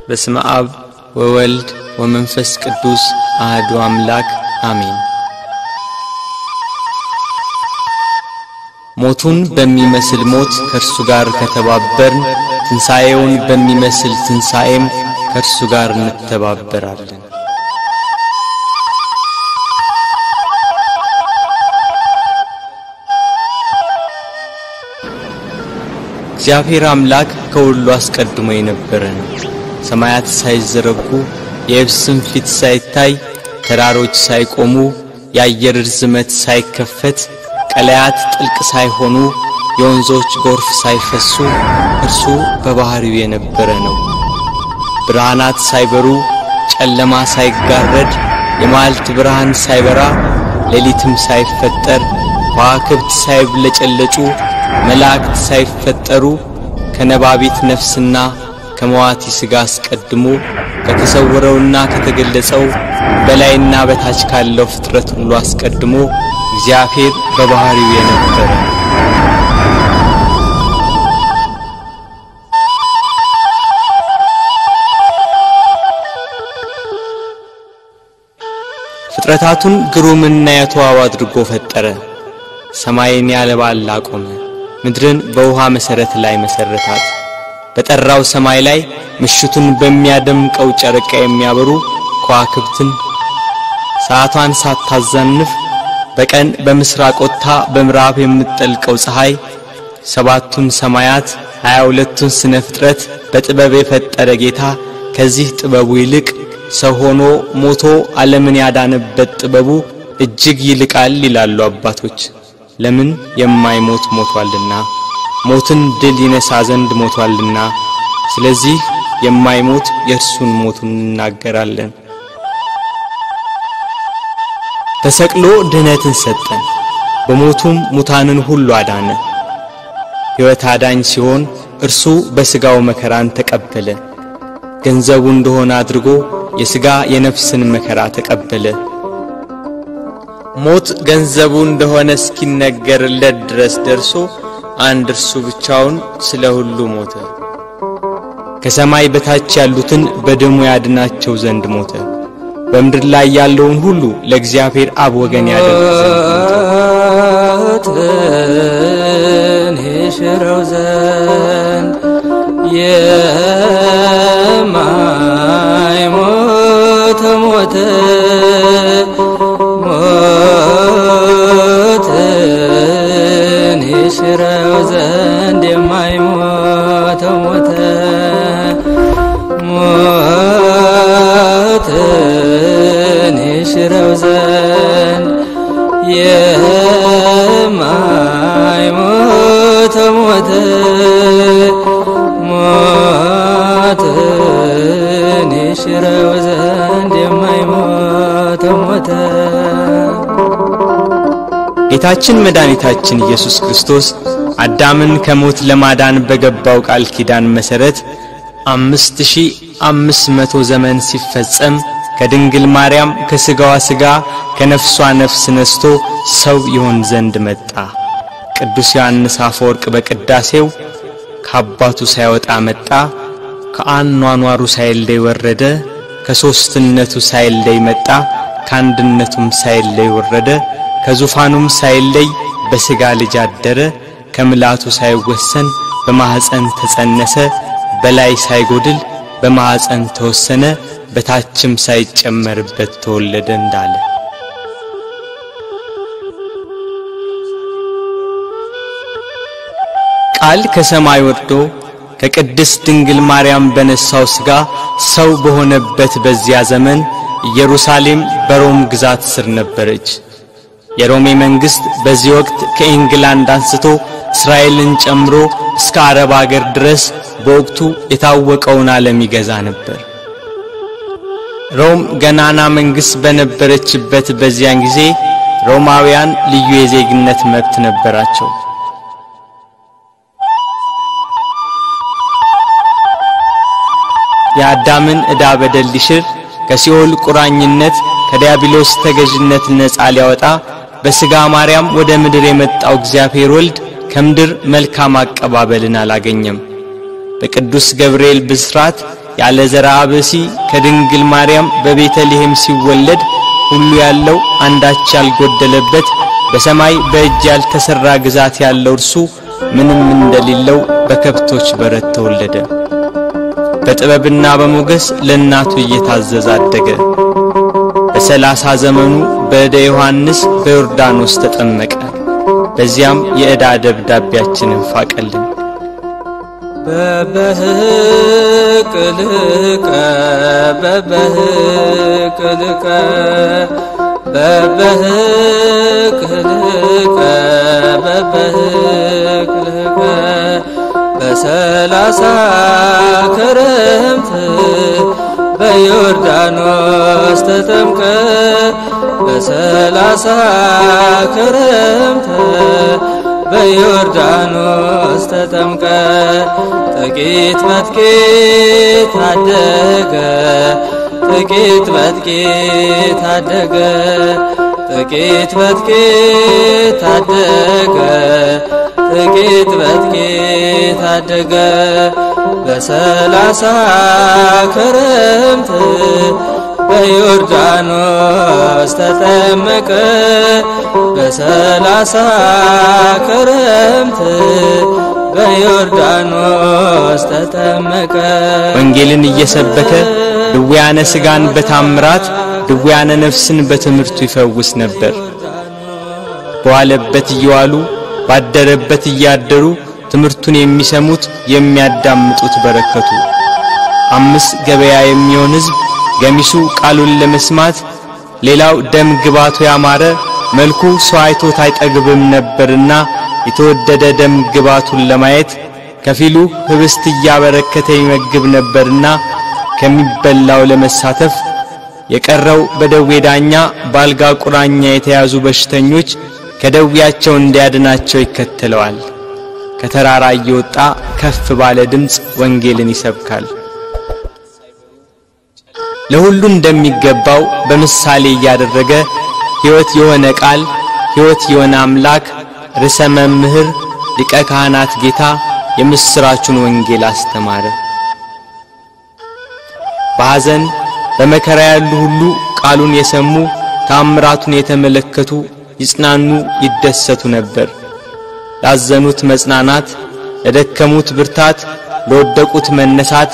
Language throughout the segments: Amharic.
በስመ አብ ወወልድ ወመንፈስ ቅዱስ አሐዱ አምላክ አሜን። ሞቱን በሚመስል ሞት ከርሱ ጋር ከተባበርን ትንሣኤውን በሚመስል ትንሣኤም ከርሱ ጋር እንተባበራለን። እግዚአብሔር አምላክ ከሁሉ አስቀድሞ የነበረ ነው። ሰማያት ሳይዘረጉ የብስም ፊት ሳይታይ ተራሮች ሳይቆሙ የአየር ርዝመት ሳይከፈት ቀለያት ጥልቅ ሳይሆኑ የወንዞች ጎርፍ ሳይፈሱ እርሱ በባህሪው የነበረ ነው። ብርሃናት ሳይበሩ ጨለማ ሳይጋረድ የማልት ብርሃን ሳይበራ ሌሊትም ሳይፈጠር ከዋክብት ሳይብለጨለጩ መላእክት ሳይፈጠሩ ከነባቢት ነፍስና ከመዋቲ ሥጋ አስቀድሞ ከተሰወረውና ከተገለጸው በላይና በታች ካለው ፍጥረት ሁሉ አስቀድሞ እግዚአብሔር በባህሪው የነበረ ፍጥረታቱን ግሩምና የተዋበ አድርጎ ፈጠረ። ሰማይን ያለ ባላ ቆመ፣ ምድርን በውሃ መሰረት ላይ መሰረታት። በጠራው ሰማይ ላይ ምሽቱን በሚያደምቀው ጨረቃ የሚያበሩ ከዋክብትን ሰዓቷን ሳታዛንፍ በቀን በምስራቅ ወጥታ በምዕራብ የምትጠልቀው ፀሐይ ሰባቱን ሰማያት 22ቱን ስነ ፍጥረት በጥበብ የፈጠረ ጌታ ከዚህ ጥበቡ ይልቅ ሰው ሆኖ ሞቶ ዓለምን ያዳነበት ጥበቡ እጅግ ይልቃል ይላሉ አባቶች። ለምን የማይሞት ሞቷልና ሞትን ድል ይነሳ ዘንድ ሞቷልና። ስለዚህ የማይሞት የእርሱን ሞቱን እናገራለን። ተሰቅሎ ድህነትን ሰጠን፣ በሞቱም ሙታንን ሁሉ አዳነ። ሕይወት አዳኝ ሲሆን እርሱ በሥጋው መከራን ተቀበለ። ገንዘቡ እንደሆነ አድርጎ የሥጋ የነፍስን መከራ ተቀበለ። ሞት ገንዘቡ እንደሆነ እስኪነገርለት ድረስ ደርሶ አንድ እርሱ ብቻውን ስለ ሁሉ ሞተ። ከሰማይ በታች ያሉትን በደሙ ያድናቸው ዘንድ ሞተ። በምድር ላይ ያለውን ሁሉ ለእግዚአብሔር አብ ወገን ያደርግ ዘንድ ይሽረው ዘንድ የማይሞት ሞተ ይሽረው ዘንድ የማይሞት ሞተ ይሽረው ዘንድ የማይሞት ሞተ ይሽረው ዘንድ የማይሞት ሞተ። ጌታችን መድኃኒታችን ኢየሱስ ክርስቶስ አዳምን ከሞት ለማዳን በገባው ቃል ኪዳን መሰረት 5500 ዘመን ሲፈጸም ከድንግል ማርያም ከሥጋዋ ሥጋ ከነፍሷ ነፍስ ነስቶ ሰው ይሆን ዘንድ መጣ። ቅዱስ ዮሐንስ አፈወርቅ በቅዳሴው ከአባቱ ሳይወጣ መጣ፣ ከአኗኗሩ ሳይለይ ወረደ፣ ከሦስትነቱ ሳይለይ መጣ፣ ከአንድነቱም ሳይለይ ወረደ፣ ከዙፋኑም ሳይለይ በሥጋ ልጅ አደረ፣ ከምላቱ ሳይወሰን በማህፀን ተጸነሰ፣ በላይ ሳይጎድል በማህፀን ተወሰነ፣ በታችም ሳይጨመርበት ተወለደ እንዳለ ቃል ከሰማይ ወርዶ ከቅድስት ድንግል ማርያም በነሳው ሥጋ ሰው በሆነበት በዚያ ዘመን ኢየሩሳሌም በሮም ግዛት ስር ነበረች። የሮሜ መንግስት በዚህ ወቅት ከኢንግላንድ አንስቶ እስራኤልን ጨምሮ እስከ አረብ አገር ድረስ በወቅቱ የታወቀውን ዓለም ይገዛ ነበር። ሮም ገናና መንግስት በነበረችበት በዚያን ጊዜ ሮማውያን ልዩ የዜግነት መብት ነበራቸው። የአዳምን ዕዳ በደል ሊሽር ከሲኦል ቁራኝነት ከዲያብሎስ ተገዥነት ነፃ ሊያወጣ በሥጋ ማርያም ወደ ምድር የመጣው እግዚአብሔር ወልድ ከምድር መልካም አቀባበልን አላገኘም። በቅዱስ ገብርኤል ብስራት ያለ ዘርአ ብእሲ ከድንግል ማርያም በቤተልሔም ሲወለድ ሁሉ ያለው አንዳች ያልጎደለበት በሰማይ በእጅ ያልተሰራ ግዛት ያለው እርሱ ምንም እንደሌለው በከብቶች በረት ተወለደ። በጥበብና በሞገስ ለእናቱ እየታዘዘ አደገ። በ30 ዘመኑ በእደ ዮሐንስ በዮርዳኖስ ተጠመቀ። በዚያም የዕዳ ደብዳቤያችንን ፋቀልን። በበህቅልቀ በበህቅልቀ በበህቅልቀ በበህቅልቀ በ30 ክረምት በዮርዳኖስ ተጠምቀ በ30 ክረምት በዮርዳኖስ ተጠምቀ ጥቂት መጥቂት አደገ ጥቂት መጥቂት አደገ ጥቂት መጥቂት አደገ ጥቂት መጥቂት አደገ በ30 ክረምት በዮርዳኖስ ተጠመቀ በ30 ክረምት በዮርዳኖስ ተጠመቀ። ወንጌልን እየሰበከ ድውያነ ሥጋን በታምራት ድውያነ ነፍስን በትምህርቱ ይፈውስ ነበር። በዋለበት እየዋሉ ባደረበት እያደሩ ትምህርቱን የሚሰሙት የሚያዳምጡት በረከቱ። 5 ገበያ የሚሆን ሕዝብ ገሚሱ ቃሉን ለመስማት ሌላው ደም ግባቱ ያማረ መልኩ ሰው አይቶት አይጠግብም ነበርና የተወደደ ደም ግባቱን ለማየት ከፊሉ ህብስት እያበረከተ ይመግብ ነበርና ከሚበላው ለመሳተፍ የቀረው በደዌ ዳኛ ባልጋ ቁራኛ የተያዙ በሽተኞች ከደዌያቸው እንዲያድናቸው ይከተለዋል። ከተራራ እየወጣ ከፍ ባለ ድምጽ ወንጌልን ይሰብካል። ለሁሉ እንደሚገባው በምሳሌ ያደረገ ሕይወት የሆነ ቃል ሕይወት የሆነ አምላክ ርዕሰ መምህር ሊቀ ካህናት ጌታ የምስራቹን ወንጌል አስተማረ። በሐዘን በመከራ ያሉ ሁሉ ቃሉን የሰሙ ታምራቱን የተመለከቱ ይጽናኑ ይደሰቱ ነበር። ላዘኑት መጽናናት፣ ለደከሙት ብርታት፣ ለወደቁት መነሳት፣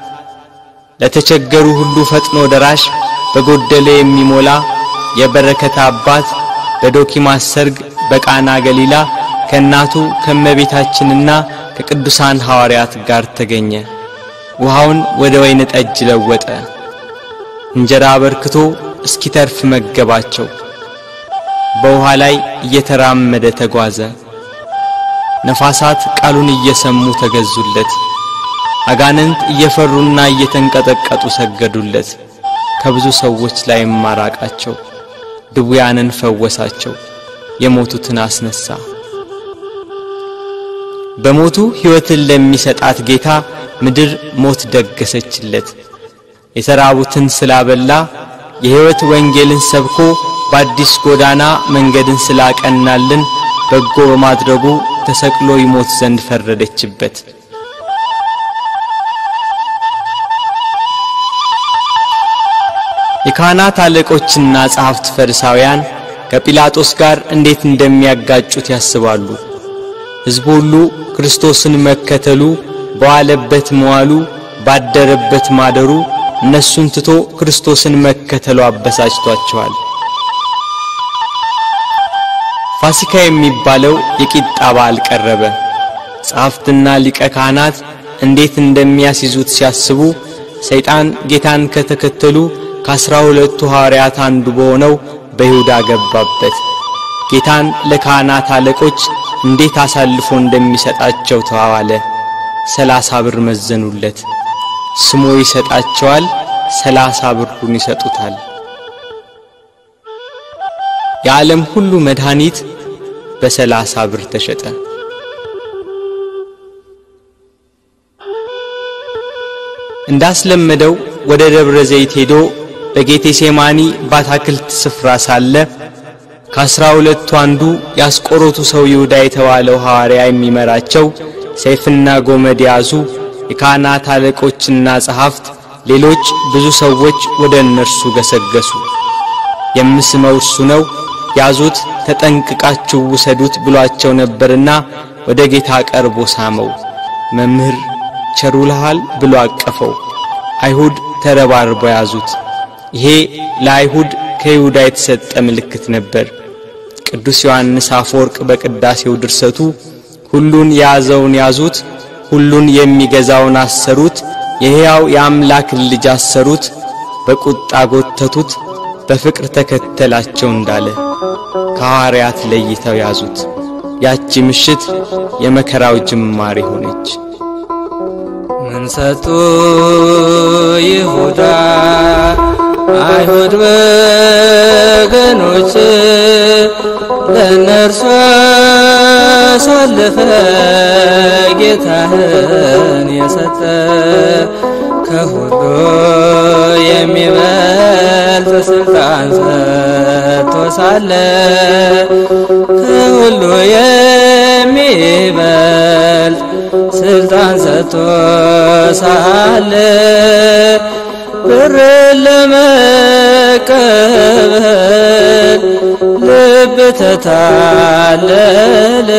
ለተቸገሩ ሁሉ ፈጥኖ ደራሽ በጎደለ የሚሞላ የበረከት አባት በዶኪማስ ሰርግ በቃና ገሊላ ከናቱ ከመቤታችንና ከቅዱሳን ሐዋርያት ጋር ተገኘ። ውሃውን ወደ ወይን ጠጅ ለወጠ። እንጀራ በርክቶ እስኪተርፍ መገባቸው። በውሃ ላይ እየተራመደ ተጓዘ። ነፋሳት ቃሉን እየሰሙ ተገዙለት። አጋንንት እየፈሩና እየተንቀጠቀጡ ሰገዱለት። ከብዙ ሰዎች ላይ ማራቃቸው። ድውያንን ፈወሳቸው። የሞቱትን አስነሳ። በሞቱ ሕይወትን ለሚሰጣት ጌታ ምድር ሞት ደገሰችለት። የተራቡትን ስላበላ የሕይወት ወንጌልን ሰብኮ በአዲስ ጎዳና መንገድን ስላቀናልን በጎ በማድረጉ ተሰቅሎ ይሞት ዘንድ ፈረደችበት። የካህናት አለቆችና ጸሐፍት ፈሪሳውያን ከጲላጦስ ጋር እንዴት እንደሚያጋጩት ያስባሉ። ሕዝቡ ሁሉ ክርስቶስን መከተሉ በዋለበት መዋሉ ባደረበት ማደሩ እነሱን ትቶ ክርስቶስን መከተሉ አበሳጭቷቸዋል። ፋሲካ የሚባለው የቂጣ በዓል ቀረበ። ጸሐፍትና ሊቀ ካህናት እንዴት እንደሚያስይዙት ሲያስቡ ሰይጣን ጌታን ከተከተሉ ከ12 ሐዋርያት አንዱ በሆነው በይሁዳ ገባበት። ጌታን ለካህናት አለቆች እንዴት አሳልፎ እንደሚሰጣቸው ተዋዋለ። 30 ብር መዘኑለት። ስሞ ይሰጣቸዋል፣ 30 ብሩን ይሰጡታል። የዓለም ሁሉ መድኃኒት በ30 ብር ተሸጠ። እንዳስለመደው ወደ ደብረ ዘይት ሄዶ በጌቴሴማኒ ባታክልት ስፍራ ሳለ ከ12 አንዱ ያስቆሮቱ ሰው ይሁዳ የተባለው ሐዋርያ የሚመራቸው ሰይፍና ጎመድ ያዙ የካህናት አለቆችና ጸሐፍት ሌሎች ብዙ ሰዎች ወደ እነርሱ ገሰገሱ። የምስመው እርሱ ነው፣ ያዙት፣ ተጠንቅቃችሁ ውሰዱት ብሏቸው ነበርና ወደ ጌታ ቀርቦ ሳመው። መምህር ቸሩልሃል ብሎ አቀፈው። አይሁድ ተረባርበው ያዙት። ይሄ ለአይሁድ ከይሁዳ የተሰጠ ምልክት ነበር። ቅዱስ ዮሐንስ አፈወርቅ በቅዳሴው ድርሰቱ ሁሉን ያዘውን ያዙት፣ ሁሉን የሚገዛውን አሰሩት፣ የሕያው የአምላክ ልጅ አሰሩት፣ በቁጣ ጎተቱት፣ በፍቅር ተከተላቸው እንዳለ ከሐዋርያት ለይተው ያዙት። ያቺ ምሽት የመከራው ጅማሬ ሆነች። ምን ሰጡ ይሁዳ አይሁድ ወገኖች ለነርሱ አሳልፈ ጌታህን የሰጠ ከሁሉ የሚበልጥ ስልጣን ሰጥቶ ሳለ ከሁሉ የሚበልጥ ስልጣን ሰጥቶ ሳለ ብር ለመቀበል ልብ ተታለለ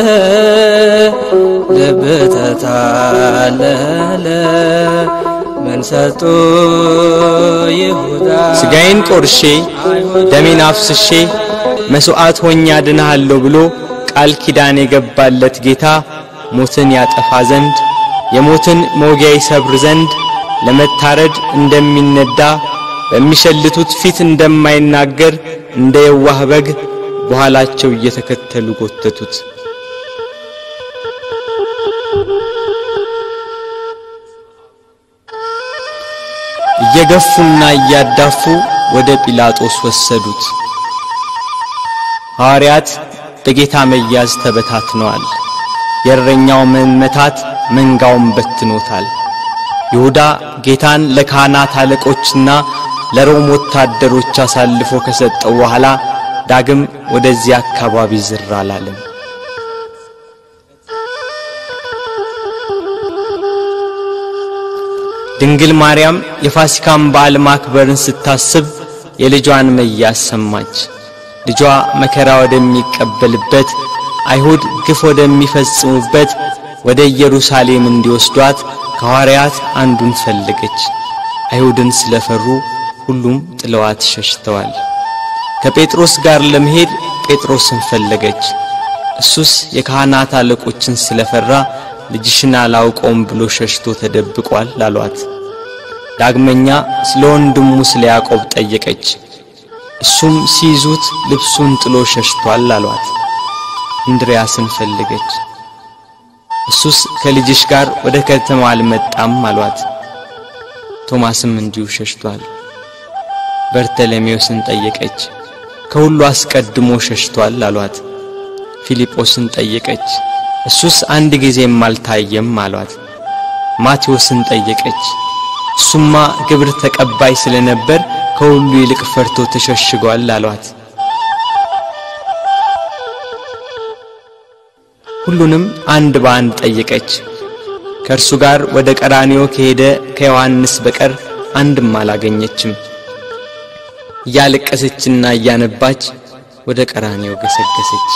ልብ ተታለለ። ምን ሰጡ ይሁዳ ስጋዬን ቆርሼ ደሜን አፍስሼ መስዋዕት ሆኜ አድንሃለሁ ብሎ ቃል ኪዳን የገባለት ጌታ ሞትን ያጠፋ ዘንድ የሞትን መውጊያ ይሰብር ዘንድ ለመታረድ እንደሚነዳ በሚሸልቱት ፊት እንደማይናገር እንደ የዋህ በግ በኋላቸው እየተከተሉ ጎተቱት። እየገፉና እያዳፉ ወደ ጲላጦስ ወሰዱት። ሐዋርያት በጌታ መያዝ ተበታትነዋል። የእረኛው መመታት መንጋውን በትኖታል። ይሁዳ ጌታን ለካህናት አለቆችና ለሮም ወታደሮች አሳልፎ ከሰጠው በኋላ ዳግም ወደዚህ አካባቢ ዝር አላለም። ድንግል ማርያም የፋሲካን በዓል ማክበርን ስታስብ የልጇን መያዝ ሰማች። ልጇ መከራ ወደሚቀበልበት አይሁድ ግፍ ወደሚፈጽሙበት ወደ ኢየሩሳሌም እንዲወስዷት ከሐዋርያት አንዱን ፈለገች። አይሁድን ስለፈሩ ሁሉም ጥለዋት ሸሽተዋል። ከጴጥሮስ ጋር ለመሄድ ጴጥሮስን ፈለገች። እሱስ የካህናት አለቆችን ስለፈራ ልጅሽን አላውቀውም ብሎ ሸሽቶ ተደብቋል አሏት። ዳግመኛ ስለ ወንድሙ ስለ ያዕቆብ ጠየቀች። እሱም ሲይዙት ልብሱን ጥሎ ሸሽቷል አሏት። እንድርያስን ፈለገች። እሱስ ከልጅሽ ጋር ወደ ከተማ አልመጣም አሏት። ቶማስም እንዲሁ ሸሽቷል። በርተሎሜዎስን ጠየቀች። ከሁሉ አስቀድሞ ሸሽቷል አሏት። ፊልጶስን ጠየቀች። እሱስ አንድ ጊዜም አልታየም አሏት። ማቴዎስን ጠየቀች። እሱማ ግብር ተቀባይ ስለነበር ከሁሉ ይልቅ ፈርቶ ተሸሽጓል አሏት። ሁሉንም አንድ በአንድ ጠየቀች። ከእርሱ ጋር ወደ ቀራንዮ ከሄደ ከዮሐንስ በቀር አንድም አላገኘችም። እያለቀሰችና እያነባች ወደ ቀራንዮ ገሰገሰች።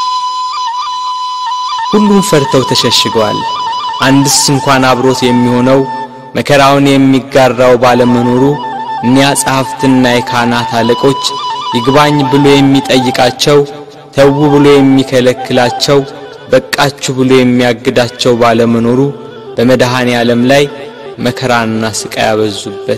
ሁሉም ፈርተው ተሸሽገዋል። አንድስ እንኳን አብሮት የሚሆነው መከራውን የሚጋራው ባለመኖሩ እኒያ ጸሐፍትና የካህናት አለቆች ይግባኝ ብሎ የሚጠይቃቸው፣ ተው ብሎ የሚከለክላቸው፣ በቃችሁ ብሎ የሚያግዳቸው ባለመኖሩ በመድኃኔ ዓለም ላይ መከራና ስቃይ ያበዙበት።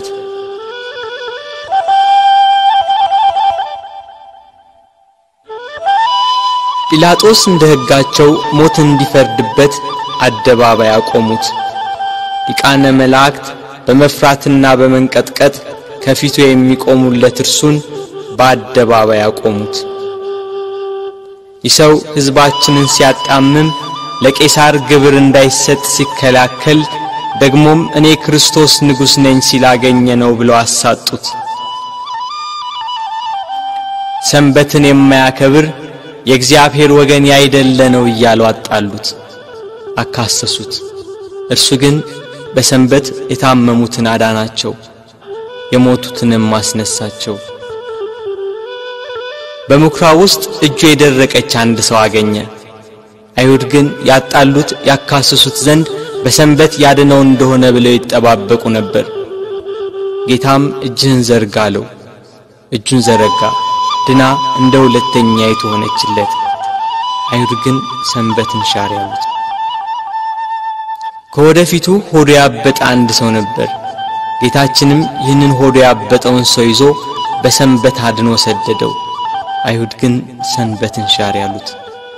ጲላጦስ እንደ ሕጋቸው ሞት እንዲፈርድበት አደባባይ አቆሙት። ሊቃነ መላእክት በመፍራትና በመንቀጥቀጥ ከፊቱ የሚቆሙለት እርሱን በአደባባይ አቆሙት። ይሰው ሕዝባችንን ሲያጣምም ለቄሳር ግብር እንዳይሰጥ ሲከላከል ደግሞም እኔ ክርስቶስ ንጉሥ ነኝ ሲላገኘ ነው ብለው አሳጡት። ሰንበትን የማያከብር የእግዚአብሔር ወገን ያይደለ ነው እያሉ አጣሉት፣ አካሰሱት። እርሱ ግን በሰንበት የታመሙትን አዳናቸው፣ የሞቱትንም ማስነሳቸው። በምኵራብ ውስጥ እጁ የደረቀች አንድ ሰው አገኘ። አይሁድ ግን ያጣሉት ያካሰሱት ዘንድ በሰንበት ያድነው እንደሆነ ብለው ይጠባበቁ ነበር። ጌታም እጅህን ዘርጋ አለው። እጁን ዘረጋ፣ ድና እንደ ሁለተኛይቱ ሆነችለት። አይሁድ ግን ሰንበትን ሻር ያሉት። ከወደፊቱ ሆዱ ያበጠ አንድ ሰው ነበር። ጌታችንም ይህንን ሆዱ ያበጠውን ሰው ይዞ በሰንበት አድኖ ሰደደው። አይሁድ ግን ሰንበትን ሻር ያሉት።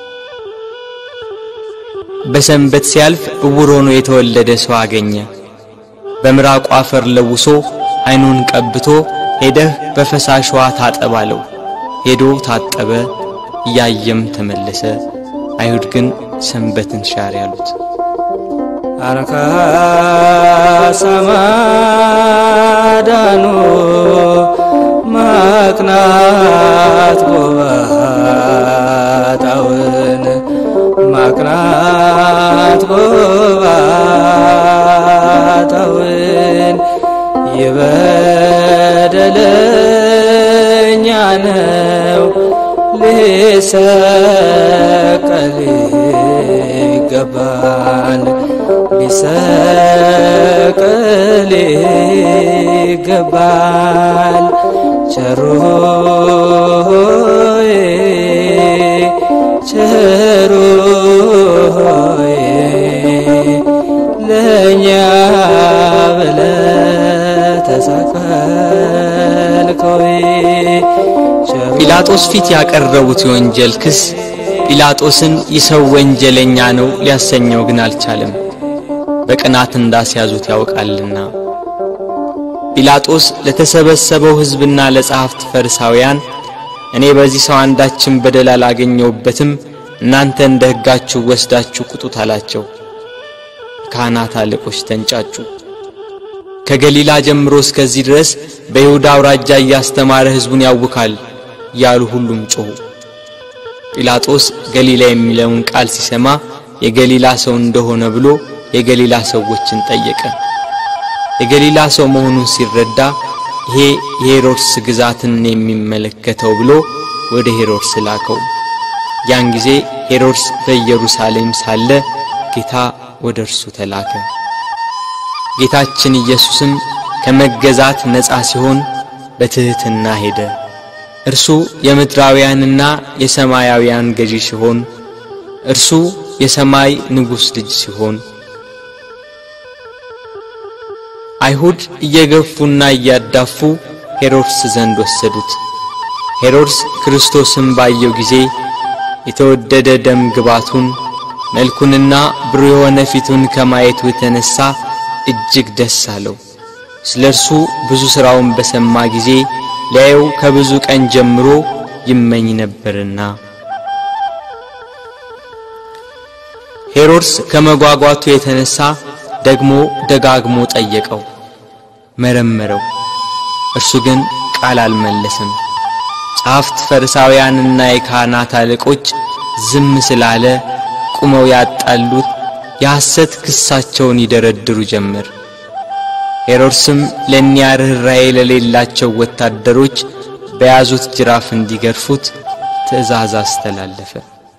በሰንበት ሲያልፍ ዕውር ሆኖ የተወለደ ሰው አገኘ። በምራቁ አፈር ለውሶ አይኑን ቀብቶ ሄደህ በፈሳሽ ውሃ ታጠብ አለው። ሄዶ ታጠበ፣ እያየም ተመለሰ። አይሁድ ግን ሰንበትን ሻር ያሉት። አረካ ሰማዳኑ ማቅናት ጎባጣውን ማቅናት ጎባጣውን ይበደለኛ ነው ሊሰቀል ይገባል ሊሰቀል ይገባል ቸሩ ሆይ ቸሩ ሆይ ለእኛ ብለህ ተሰቀልከው። ጲላጦስ ፊት ያቀረቡት የወንጀል ክስ ጲላጦስን ይሰው ወንጀለኛ ነው ሊያሰኘው ግን አልቻለም፣ በቅናት እንዳስያዙት ያውቃልና። ጲላጦስ ለተሰበሰበው ሕዝብና ለጸሐፍት ፈሪሳውያን እኔ በዚህ ሰው አንዳችን በደል አላገኘሁበትም፣ እናንተ እንደ ሕጋችሁ ወስዳችሁ ቁጡት አላቸው። ካህናት አለቆች ተንጫጩ። ከገሊላ ጀምሮ እስከዚህ ድረስ በይሁዳ አውራጃ ያስተማረ ሕዝቡን ያውካል ያሉ ሁሉም ጮሁ። ጲላጦስ ገሊላ የሚለውን ቃል ሲሰማ የገሊላ ሰው እንደሆነ ብሎ የገሊላ ሰዎችን ጠየቀ። የገሊላ ሰው መሆኑን ሲረዳ ይሄ የሄሮድስ ግዛትን የሚመለከተው ብሎ ወደ ሄሮድስ ላከው። ያን ጊዜ ሄሮድስ በኢየሩሳሌም ሳለ ጌታ ወደ እርሱ ተላከ። ጌታችን ኢየሱስም ከመገዛት ነፃ ሲሆን በትህትና ሄደ። እርሱ የምድራውያንና የሰማያውያን ገዢ ሲሆን እርሱ የሰማይ ንጉሥ ልጅ ሲሆን አይሁድ እየገፉና እያዳፉ ሄሮድስ ዘንድ ወሰዱት። ሄሮድስ ክርስቶስን ባየው ጊዜ የተወደደ ደም ግባቱን መልኩንና ብሩህ የሆነ ፊቱን ከማየቱ የተነሳ እጅግ ደስ አለው። ስለርሱ ብዙ ሥራውን በሰማ ጊዜ ሊያየው ከብዙ ቀን ጀምሮ ይመኝ ነበርና። ሄሮድስ ከመጓጓቱ የተነሳ ደግሞ ደጋግሞ ጠየቀው፣ መረመረው። እርሱ ግን ቃል አልመለሰም። ጸሐፍት ፈሪሳውያንና የካህናት አለቆች ዝም ስላለ ቁመው ያጣሉት የሐሰት ክሳቸውን ይደረድሩ ጀመር። ሄሮድስም ለእኒያ ርኅራኄ ለሌላቸው ወታደሮች በያዙት ጅራፍ እንዲገርፉት ትእዛዝ አስተላለፈ።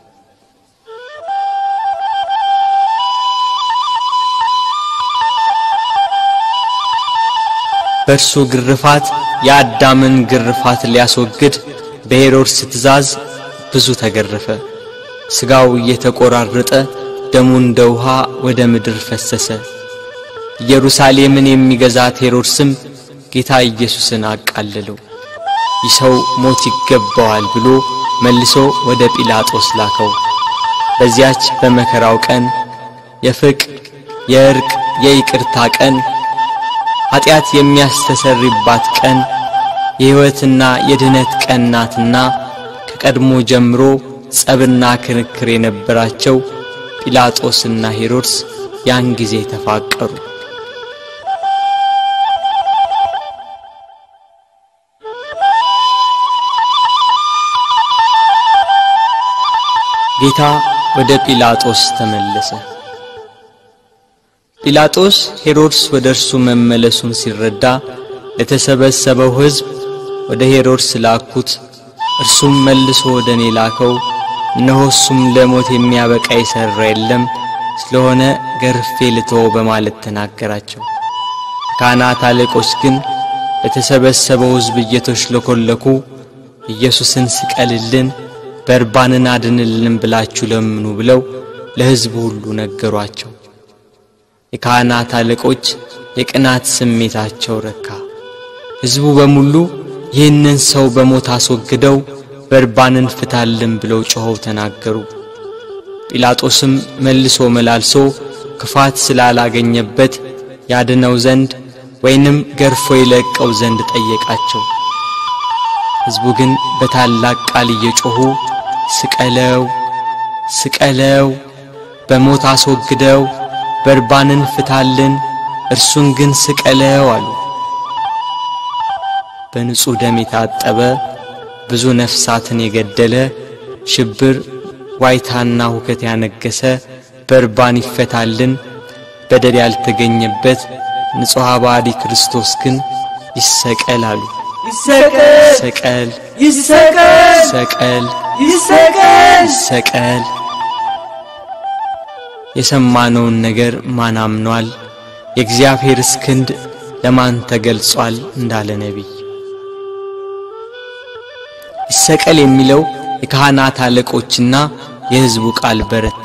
በእርሱ ግርፋት የአዳምን ግርፋት ሊያስወግድ በሄሮድስ ትእዛዝ ብዙ ተገረፈ። ሥጋው እየተቆራረጠ ደሙ እንደ ውሃ ወደ ምድር ፈሰሰ። ኢየሩሳሌምን የሚገዛት ሄሮድስም ጌታ ኢየሱስን አቃለለው። ይህ ሰው ሞት ይገባዋል ብሎ መልሶ ወደ ጲላጦስ ላከው። በዚያች በመከራው ቀን የፍቅር የእርቅ የይቅርታ ቀን ኃጢአት የሚያስተሰርይባት ቀን የሕይወትና የድነት ቀን ናትና ከቀድሞ ጀምሮ ጸብና ክርክር የነበራቸው ጲላጦስና ሄሮድስ ያን ጊዜ ተፋቀሩ። ጌታ ወደ ጲላጦስ ተመለሰ። ጲላጦስ ሄሮድስ ወደርሱ መመለሱን ሲረዳ ለተሰበሰበው ሕዝብ ወደ ሄሮድስ ላኩት። እርሱም መልሶ ወደኔ ላከው፣ እነሆ እሱም ለሞት የሚያበቃ ይሰራ የለም፣ ስለሆነ ገርፌ ልተው በማለት ተናገራቸው። ካህናት አለቆች ግን ለተሰበሰበው ሕዝብ እየተሽለኮለኩ ኢየሱስን ስቀልልን በርባንን አድንልን ብላችሁ ለምኑ ብለው ለሕዝቡ ሁሉ ነገሯቸው። የካህናት አለቆች የቅናት ስሜታቸው ረካ። ሕዝቡ በሙሉ ይህንን ሰው በሞት አስወግደው በርባንን ፍታልን ብለው ጮኸው ተናገሩ። ጲላጦስም መልሶ መላልሶ ክፋት ስላላገኘበት ያድነው ዘንድ ወይንም ገርፎ ይለቀው ዘንድ ጠየቃቸው። ሕዝቡ ግን በታላቅ ቃል እየጮኹ ስቀለው ስቀለው፣ በሞት አስወግደው፣ በርባንን ፍታልን፣ እርሱን ግን ስቀለው አሉ። በንጹህ ደም የታጠበ ብዙ ነፍሳትን የገደለ ሽብር ዋይታና ሁከት ያነገሰ በርባን ይፈታልን፣ በደል ያልተገኘበት ንጹሕ አባዲ ክርስቶስ ግን ይሰቀል አሉ። ይሰቀል ይሰቀል ይሰቀል ይሰቀል ይሰቀል። የሰማነውን ነገር ማን አምኗል? የእግዚአብሔር ክንድ ለማን ተገልጿል እንዳለ ነቢይ። ይሰቀል የሚለው የካህናት አለቆችና የሕዝቡ ቃል በረታ።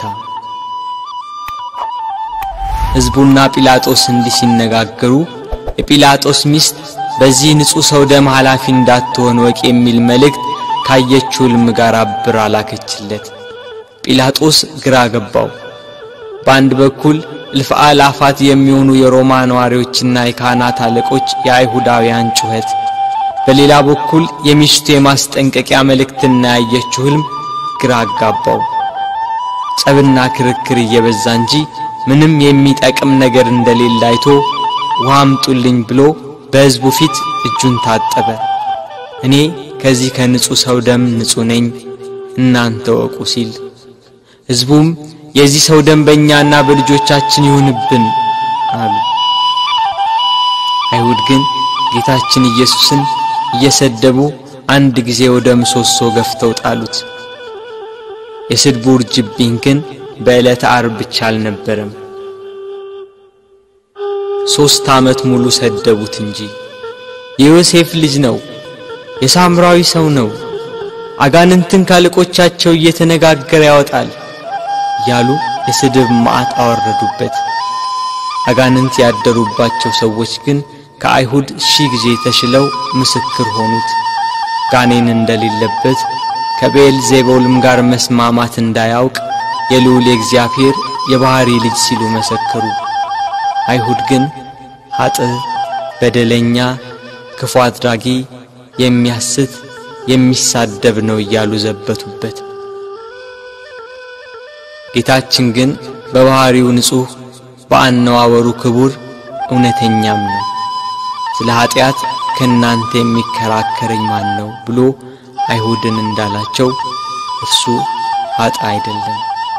ሕዝቡና ጲላጦስ እንዲህ ሲነጋገሩ የጲላጦስ ሚስት በዚህ ንጹሕ ሰው ደም ኃላፊ እንዳትሆን ወቅ የሚል መልእክት ካየችው ሕልም ጋር አብራ ላከችለት። ጲላጦስ ግራ ገባው። በአንድ በኩል እልፍ አእላፋት የሚሆኑ የሮማ ነዋሪዎችና የካህናት አለቆች የአይሁዳውያን ጩኸት፣ በሌላ በኩል የሚስቱ የማስጠንቀቂያ መልእክትና ያየችው ሕልም ግራ አጋባው። ጸብና ክርክር እየበዛ እንጂ ምንም የሚጠቅም ነገር እንደሌለ አይቶ ውሃ አምጡልኝ ብሎ በሕዝቡ ፊት እጁን ታጠበ። እኔ ከዚህ ከንጹሕ ሰው ደም ንጹሕ ነኝ፣ እናንተ ወቁ ሲል፣ ሕዝቡም የዚህ ሰው ደም በእኛና በልጆቻችን ይሁንብን አሉ። አይሁድ ግን ጌታችን ኢየሱስን እየሰደቡ አንድ ጊዜ ወደ ምሰሶ ገፍተው ጣሉት። የስድቡ ውርጅብኝ ግን በዕለተ ዓርብ ብቻ አልነበረም። 3 ዓመት ሙሉ ሰደቡት እንጂ። የዮሴፍ ልጅ ነው፣ የሳምራዊ ሰው ነው፣ አጋንንትን ካለቆቻቸው እየተነጋገረ ያወጣል ያሉ የስድብ መዓት አወረዱበት። አጋንንት ያደሩባቸው ሰዎች ግን ከአይሁድ 1000 ጊዜ ተሽለው ምስክር ሆኑት። ጋኔን እንደሌለበት ከቤልዜቡልም ጋር መስማማት እንዳያውቅ የልዑል እግዚአብሔር የባህሪ ልጅ ሲሉ መሰከሩ። አይሁድ ግን ኃጥእ፣ በደለኛ፣ ክፉ አድራጊ፣ የሚያስት የሚሳደብ ነው እያሉ ዘበቱበት። ጌታችን ግን በባህሪው ንጹሕ፣ በአነዋወሩ ክቡር፣ እውነተኛም ነው። ስለ ኃጢአት ከናንተ የሚከራከረኝ ማን ነው ብሎ አይሁድን እንዳላቸው እርሱ ኃጥእ አይደለም።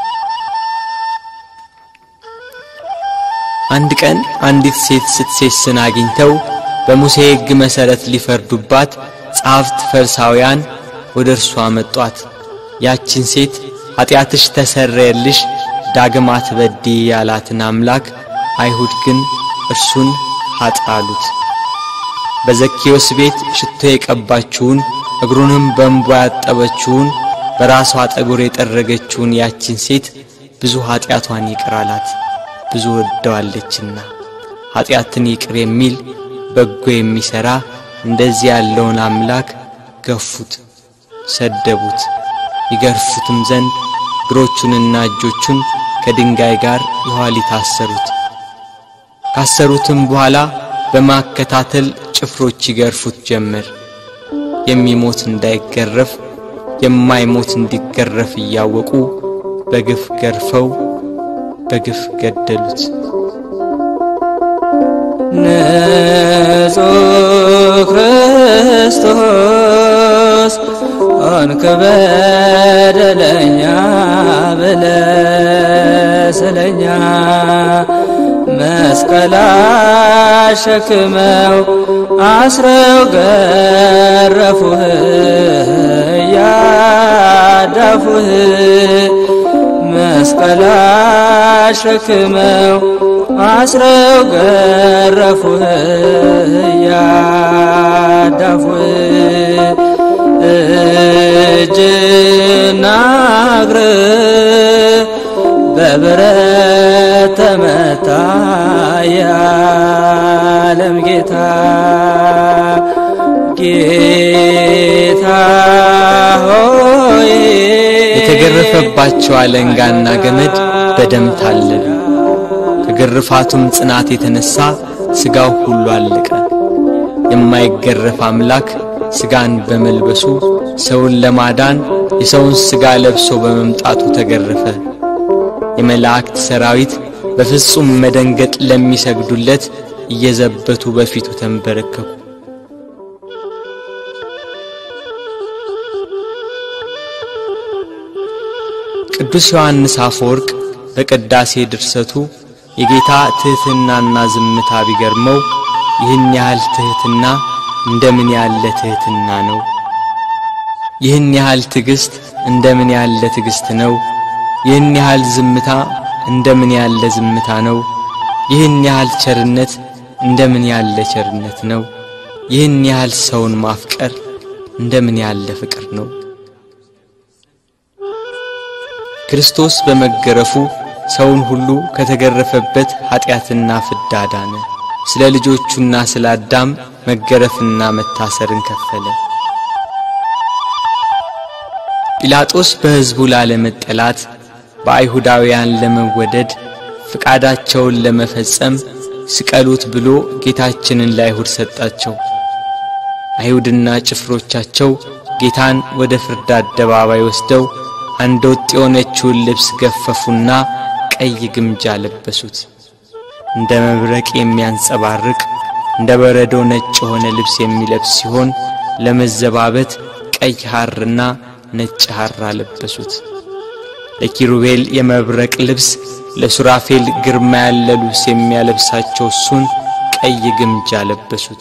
አንድ ቀን አንዲት ሴት ስትሴስን አግኝተው በሙሴ ሕግ መሰረት ሊፈርዱባት ጻፍት ፈሪሳውያን ወደ እርሷ መጧት። ያችን ሴት ኃጢአትሽ ተሰረየልሽ ዳግም አትበድይ ያላትን አምላክ አይሁድ ግን እርሱን ኃጥእ አሉት። በዘኬዎስ ቤት ሽቶ የቀባችውን እግሩንም በእንባ ያጠበችውን በራሷ ጠጉር የጠረገችውን ያችን ሴት ብዙ ኃጢአቷን ይቅር አላት፣ ብዙ ወደዋለችና። ኃጢአትን ይቅር የሚል በጎ የሚሰራ እንደዚህ ያለውን አምላክ ገፉት፣ ሰደቡት፣ ይገርፉትም ዘንድ እግሮቹንና እጆቹን ከድንጋይ ጋር የኋሊት አሰሩት። ካሰሩትም በኋላ በማከታተል ጭፍሮች ይገርፉት ጀመር። የሚሞት እንዳይገረፍ የማይሞት እንዲገረፍ እያወቁ በግፍ ገርፈው በግፍ ገደሉት። ንጹሕ ክርስቶስ ሆንክ በደለኛ ብለህ ስለኛ መስቀል አሸክመው አስረው ገረፉህ ያዳፉህ መስቀል አሸክመው አስረው ገረፉህ ያዳፉህ እጅና እግርህ በብረት ተመታ የዓለም ጌታ ጌታ ሆይ የተገረፈባቸው አለንጋና ገመድ በደም ታለሉ። ከግርፋቱም ጽናት የተነሳ ሥጋው ሁሉ አለቀ። የማይገረፍ አምላክ ሥጋን በመልበሱ ሰውን ለማዳን የሰውን ሥጋ ለብሶ በመምጣቱ ተገረፈ። የመላእክት ሰራዊት በፍጹም መደንገጥ ለሚሰግዱለት እየዘበቱ በፊቱ ተንበረከኩ። ቅዱስ ዮሐንስ አፈወርቅ በቅዳሴ ድርሰቱ የጌታ ትሕትናና ዝምታ ቢገርመው ይህን ያህል ትሕትና እንደምን ያለ ትሕትና ነው፣ ይህን ያህል ትዕግስት እንደምን ያለ ትዕግስት ነው፣ ይህን ያህል ዝምታ እንደምን ያለ ዝምታ ነው፣ ይህን ያህል ቸርነት እንደምን ያለ ቸርነት ነው፣ ይህን ያህል ሰውን ማፍቀር እንደምን ያለ ፍቅር ነው። ክርስቶስ በመገረፉ ሰውን ሁሉ ከተገረፈበት ኃጢአትና ፍዳ ዳነ። ስለ ልጆቹና ስለ አዳም መገረፍና መታሰርን ከፈለ። ጲላጦስ በሕዝቡ ላለመጠላት በአይሁዳውያን ለመወደድ ፍቃዳቸውን ለመፈጸም ስቀሉት ብሎ ጌታችንን ለአይሁድ ሰጣቸው። አይሁድና ጭፍሮቻቸው ጌታን ወደ ፍርድ አደባባይ ወስደው አንድ ወጥ የሆነችውን ልብስ ገፈፉና ቀይ ግምጃ ለበሱት። እንደ መብረቅ የሚያንጸባርቅ እንደ በረዶ ነጭ የሆነ ልብስ የሚለብስ ሲሆን ለመዘባበት ቀይ ሐርና ነጭ ሐር አለበሱት። ለኪሩቤል የመብረቅ ልብስ ለሱራፌል ግርማ ያለ ልብስ የሚያለብሳቸው እሱን ቀይ ግምጃ ለበሱት።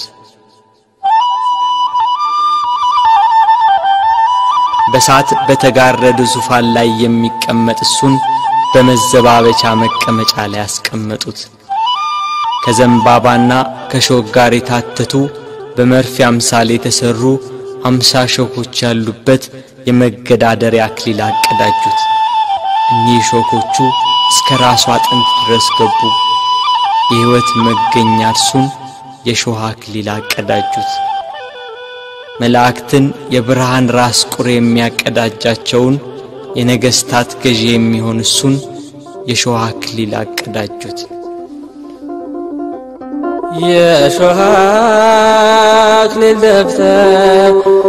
በሳት በተጋረደ ዙፋን ላይ የሚቀመጥ እሱን በመዘባበቻ መቀመጫ ላይ ያስቀመጡት። ከዘንባባና ከሾህ ጋር የታተቱ በመርፌ አምሳል የተሰሩ 50 ሾኮች ያሉበት የመገዳደሪያ አክሊል አቀዳጁት። እኒህ ሾኮቹ እስከ ራሱ አጥንት ድረስ ገቡ። የሕይወት መገኛ እርሱን የሾህ አክሊል አቀዳጁት። መላእክትን የብርሃን ራስ ቁር የሚያቀዳጃቸውን የነገስታት ገዢ የሚሆን እሱን የሾህ አክሊል አቀዳጁት። የሾህ አክሊል ደፍተህ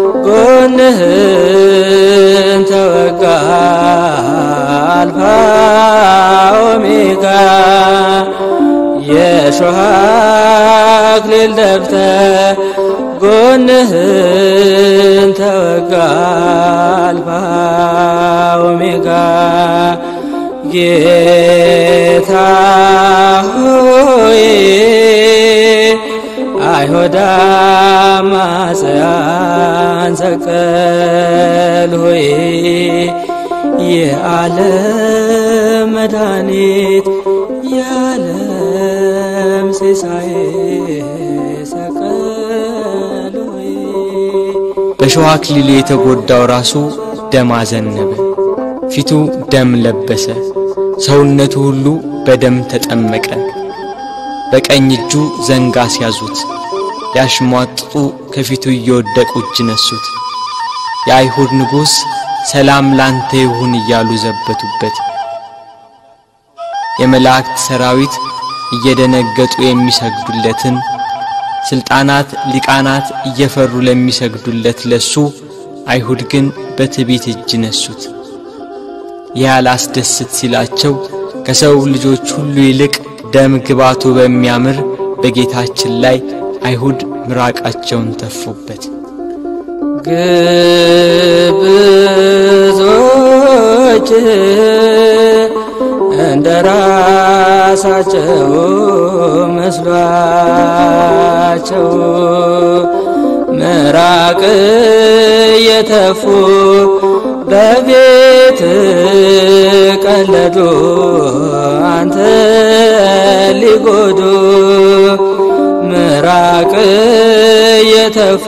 ጎንህን ተወጋ አልፋ ኦሜጋ የሾህ አክሊል ደፍተህ ጎንህን ተወጋ አልፋ ኦሜጋ ጌታ ሆይ አይሁዳ አማጽያን ሰቀል ሆይ የዓለም መድኃኒት የዓለም ሲሳይ ሰቀል ሆይ በሾህ አክሊል የተጎዳው ራሱ ደም አዘነበ፣ ፊቱ ደም ለበሰ፣ ሰውነቱ ሁሉ በደም ተጠመቀ። በቀኝ እጁ ዘንግ አስያዙት፣ ሊያሽሟጥጡ ከፊቱ እየወደቁ እጅ ነሱት። የአይሁድ ንጉሥ ሰላም ላንተ ይሁን እያሉ ዘበቱበት። የመላእክት ሰራዊት እየደነገጡ የሚሰግዱለትን፣ ስልጣናት ሊቃናት እየፈሩ ለሚሰግዱለት ለሱ አይሁድ ግን በትዕቢት እጅ ነሱት። ያላስደስት ሲላቸው ከሰው ልጆች ሁሉ ይልቅ ደም ግባቱ በሚያምር በጌታችን ላይ አይሁድ ምራቃቸውን ተፉበት። ግብዞች እንደራሴ ራሳቸው መስሏቸው ምራቅ የተፉ በቤት ቀለዱ አንተ ሊጎዱ ምራቅ የተፉ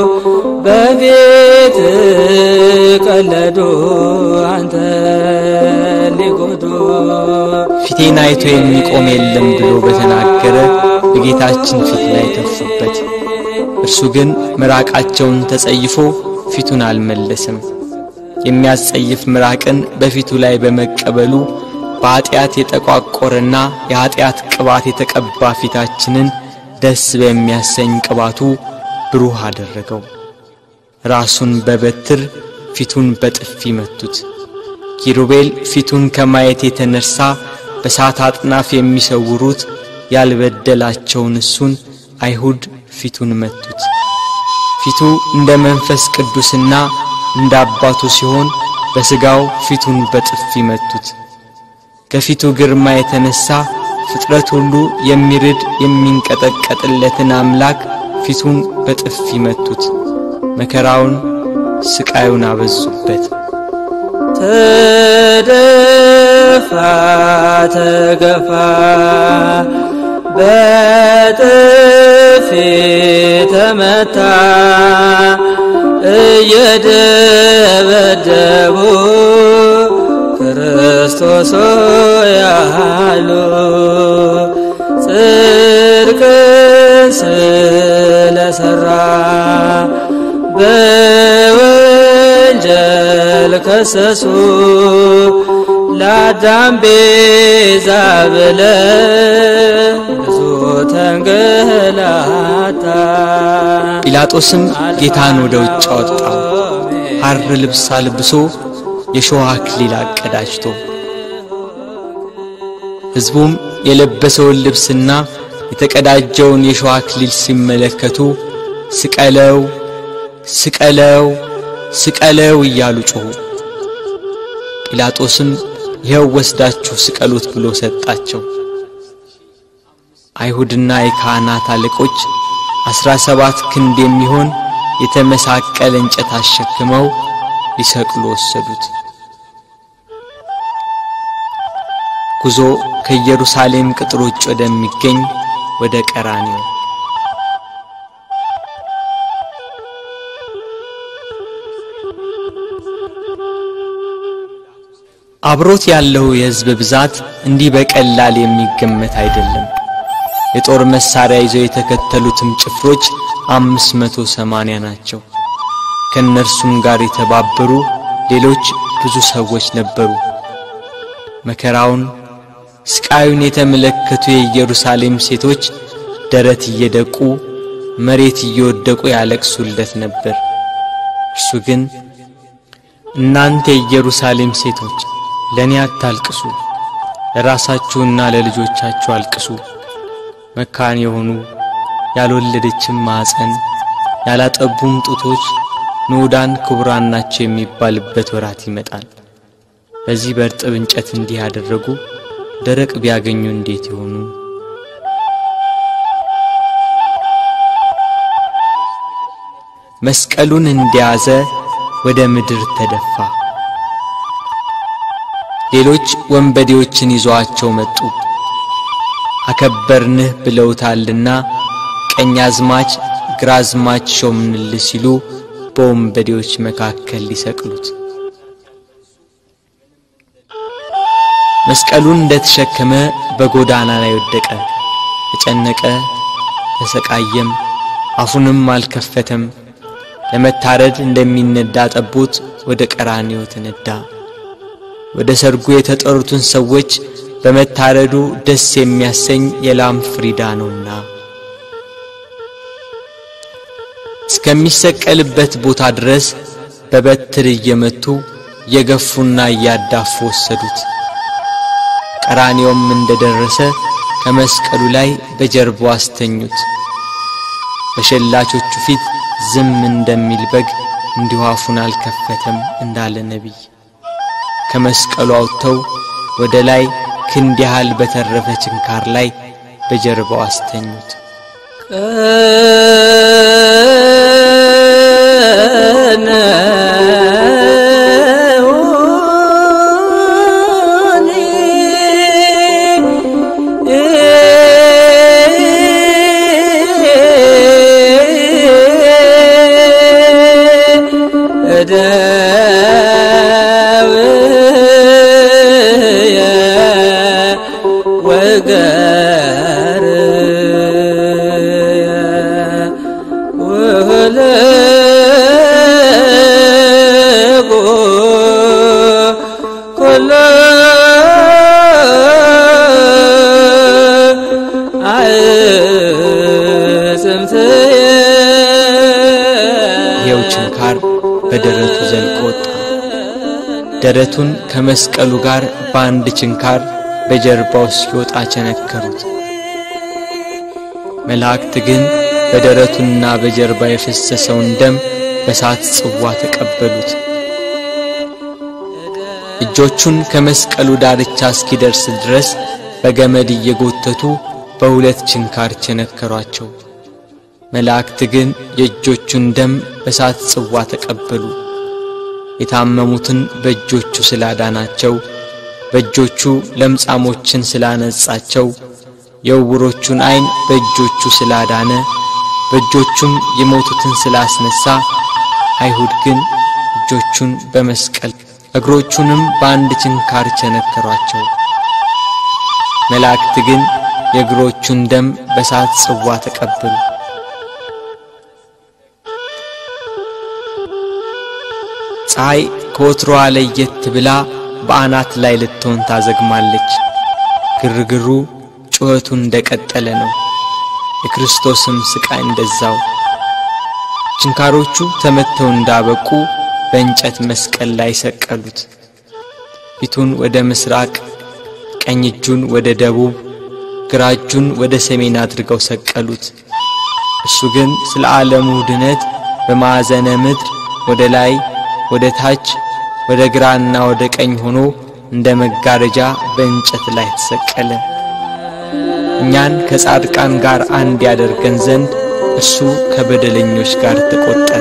በቤት ቀለዱ አንተ ሊጎዱ ፊቴን አይቶ የሚቆም የለም ብሎ በተናገረ በጌታችን ፊት ላይ ተፉበት። እርሱ ግን ምራቃቸውን ተጸይፎ ፊቱን አልመለሰም። የሚያስጸይፍ ምራቅን በፊቱ ላይ በመቀበሉ በኃጢአት የተቋቆረና የኃጢአት ቅባት የተቀባ ፊታችንን ደስ በሚያሰኝ ቅባቱ ብሩህ አደረገው። ራሱን በበትር ፊቱን በጥፊ መቱት። ኪሩቤል ፊቱን ከማየት የተነሳ በሳት አጥናፍ የሚሰውሩት ያልበደላቸውን እሱን አይሁድ ፊቱን መቱት። ፊቱ እንደ መንፈስ ቅዱስና እንደ አባቱ ሲሆን በስጋው ፊቱን በጥፊ መቱት። ከፊቱ ግርማ የተነሳ ፍጥረት ሁሉ የሚርድ የሚንቀጠቀጥለትን አምላክ ፊቱን በጥፊ መቱት። መከራውን ስቃዩን አበዙበት። ተደፋ ተገፋ በጥፊ ተመታ እየደበደቡ ክርስቶስ ያሉ ጽድቅን ስለሰራ በወንጀል ከሰሱ ለአዳም ቤዛ ብለው ብዙ ተንገላታ። ጲላጦስም ጌታን ወደ ውጭ አወጣው፣ ሐር ልብስ አልብሶ የሾህ አክሊል አቀዳጅቶ። ሕዝቡም የለበሰውን ልብስና የተቀዳጀውን የሾህ አክሊል ሲመለከቱ ስቀለው ስቀለው ስቀለው እያሉ ጮኹ። ጲላጦስም ይኸው ወስዳችሁ ስቀሉት ብሎ ሰጣቸው። አይሁድና የካህናት አለቆች 17 ክንድ የሚሆን የተመሳቀለ እንጨት አሸክመው ሊሰቅሉ ወሰዱት። ጉዞ ከኢየሩሳሌም ቅጥሮች ወደሚገኝ ወደ ቀራንዮ። አብሮት ያለው የሕዝብ ብዛት እንዲህ በቀላል የሚገመት አይደለም። የጦር መሳሪያ ይዘው የተከተሉትም ጭፍሮች 580 ናቸው። ከነርሱም ጋር የተባበሩ ሌሎች ብዙ ሰዎች ነበሩ። መከራውን ስቃዩን የተመለከቱ የኢየሩሳሌም ሴቶች ደረት እየደቁ መሬት እየወደቁ ያለቅሱለት ነበር። እርሱ ግን እናንተ የኢየሩሳሌም ሴቶች ለኔ አታልቅሱ፣ ለራሳችሁና ለልጆቻችሁ አልቅሱ። መካን የሆኑ ያልወለደችም ማፀን ያላጠቡም ጡቶች ንዑዳን ክቡራን ናቸው የሚባልበት ወራት ይመጣል። በዚህ በርጥብ እንጨት እንዲህ ያደረጉ ደረቅ ቢያገኙ እንዴት ይሆኑ? መስቀሉን እንዲያዘ ወደ ምድር ተደፋ። ሌሎች ወንበዴዎችን ይዘዋቸው መጡ። አከበርንህ ብለውታልና ቀኛዝማች ግራዝማች ሾምንልህ ሲሉ በወንበዴዎች መካከል ሊሰቅሉት። መስቀሉን እንደተሸከመ በጎዳና ላይ ወደቀ፣ ተጨነቀ፣ ተሰቃየም፣ አፉንም አልከፈተም። ለመታረድ እንደሚነዳ ጠቦት ወደ ቀራንዮ ተነዳ። ወደ ሰርጉ የተጠሩትን ሰዎች በመታረዱ ደስ የሚያሰኝ የላም ፍሪዳ ነውና እስከሚሰቀልበት ቦታ ድረስ በበትር እየመቱ የገፉና ያዳፉ ወሰዱት። ቀራንዮም እንደደረሰ ከመስቀሉ ላይ በጀርባው አስተኙት። በሸላቾቹ ፊት ዝም እንደሚል በግ እንዲሁ አፉን አልከፈተም እንዳለ ነቢይ ከመስቀሉ አውጥተው ወደ ላይ ክንድ ያህል በተረፈ ችንካር ላይ በጀርባው አስተኙት። ችንካር በደረቱ ዘልቆ ወጣ። ደረቱን ከመስቀሉ ጋር በአንድ ችንካር በጀርባው ሲወጣ ቸነከሩት። መላእክት ግን በደረቱና በጀርባ የፈሰሰውን ደም በሳት ጽዋ ተቀበሉት። እጆቹን ከመስቀሉ ዳርቻ እስኪደርስ ድረስ በገመድ እየጎተቱ በሁለት ችንካር ቸነከሯቸው። መላእክት ግን የእጆቹን ደም በሳት ጽዋ ተቀበሉ። የታመሙትን በእጆቹ ስላዳናቸው፣ በእጆቹ ለምጻሞችን ስላነጻቸው፣ የዕውሮቹን ዓይን በእጆቹ ስላዳነ፣ በእጆቹም የሞቱትን ስላስነሳ፣ አይሁድ ግን እጆቹን በመስቀል እግሮቹንም በአንድ ችንካር ቸነከሯቸው። መላእክት ግን የእግሮቹን ደም በሳት ጽዋ ተቀበሉ። ፀሐይ ከወትሮዋ ለየት ብላ በአናት ላይ ልትሆን ታዘግማለች። ግርግሩ ጩኸቱ እንደቀጠለ ነው። የክርስቶስም ስቃይ እንደዛው። ችንካሮቹ ተመተው እንዳበቁ በእንጨት መስቀል ላይ ሰቀሉት። ፊቱን ወደ ምስራቅ፣ ቀኝ እጁን ወደ ደቡብ፣ ግራ እጁን ወደ ሰሜን አድርገው ሰቀሉት። እሱ ግን ስለ ዓለሙ ድነት በማዕዘነ ምድር ወደ ላይ ወደ ታች ወደ ግራና ወደ ቀኝ ሆኖ እንደ መጋረጃ በእንጨት ላይ ተሰቀለ። እኛን ከጻድቃን ጋር አንድ ያደርገን ዘንድ እሱ ከበደለኞች ጋር ተቆጠረ።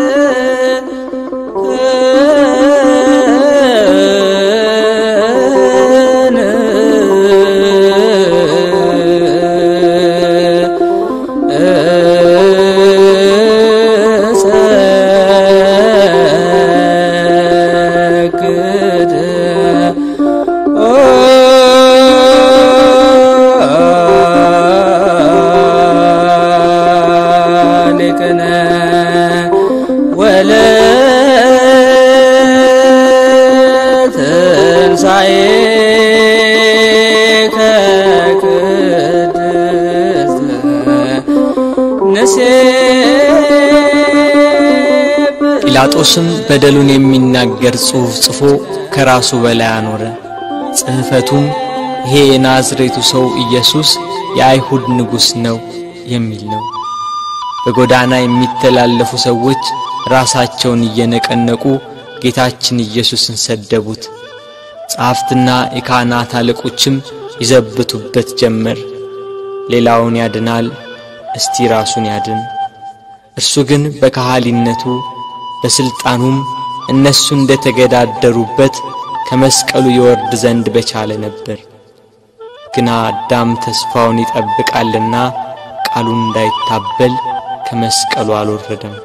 ጲላጦስም በደሉን የሚናገር ጽሑፍ ጽፎ ከራሱ በላይ አኖረ። ጽሕፈቱም ይሄ የናዝሬቱ ሰው ኢየሱስ የአይሁድ ንጉሥ ነው የሚል ነው። በጎዳና የሚተላለፉ ሰዎች ራሳቸውን እየነቀነቁ ጌታችን ኢየሱስን ሰደቡት። ጸሐፍትና የካህናት አለቆችም ይዘብቱበት ጀመር። ሌላውን ያድናል፣ እስቲ ራሱን ያድን። እርሱ ግን በካህሊነቱ በስልጣኑም እነሱ እንደተገዳደሩበት ከመስቀሉ ይወርድ ዘንድ በቻለ ነበር። ግና አዳም ተስፋውን ይጠብቃልና ቃሉን እንዳይታበል ከመስቀሉ አልወረደም።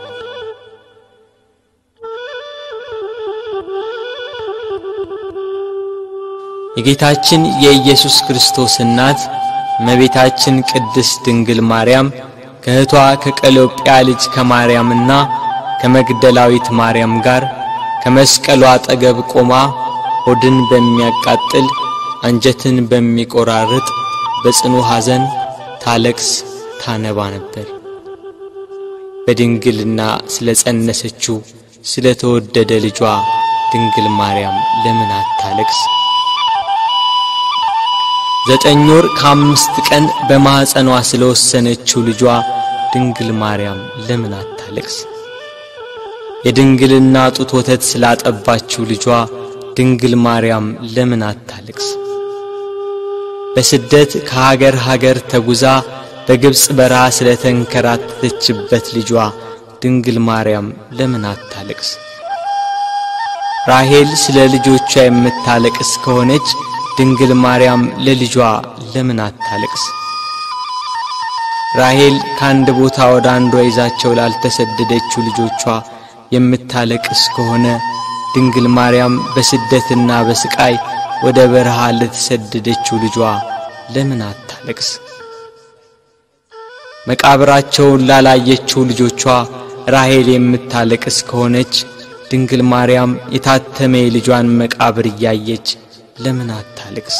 የጌታችን የኢየሱስ ክርስቶስ እናት እመቤታችን ቅድስት ድንግል ማርያም ከእህቷ ከቀሎጵያ ልጅ ከማርያምና ከመግደላዊት ማርያም ጋር ከመስቀሉ አጠገብ ቆማ ሆድን በሚያቃጥል አንጀትን በሚቆራርጥ በጽኑ ሐዘን ታለቅስ ታነባ ነበር። በድንግልና ስለጸነሰችው ስለተወደደ ልጇ ድንግል ማርያም ለምን አታለቅስ? 9 ወር ከ5 ቀን በማህፀኗ ስለወሰነችው ልጇ ድንግል ማርያም ለምን አታለቅስ? የድንግልና ጡት ወተት ስላጠባችው ልጇ ድንግል ማርያም ለምን አታለቅስ? በስደት ከሀገር ሀገር ተጉዛ በግብጽ በረሃ ስለተንከራተተችበት ልጇ ድንግል ማርያም ለምን አታለቅስ? ራሔል ስለ ልጆቿ የምታለቅስ ከሆነች ድንግል ማርያም ለልጇ ለምን አታለቅስ? ራሔል ካንድ ቦታ ወደ አንዷ ይዛቸው ላልተሰደደችው ልጆቿ የምታለቅስ ከሆነ ድንግል ማርያም በስደትና በስቃይ ወደ በረሃ ለተሰደደችው ልጇ ለምን አታለቅስ? መቃብራቸውን ላላየችው ልጆቿ ራሔል የምታለቅስ ከሆነች ድንግል ማርያም የታተመ ልጇን መቃብር እያየች ለምን አታለቅስ?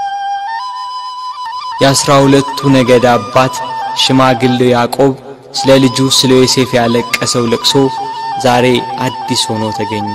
የ12ቱ ነገድ አባት ሽማግሌው ያዕቆብ ስለ ልጁ ስለ ዮሴፍ ያለቀሰው ለቅሶ ዛሬ አዲስ ሆኖ ተገኘ።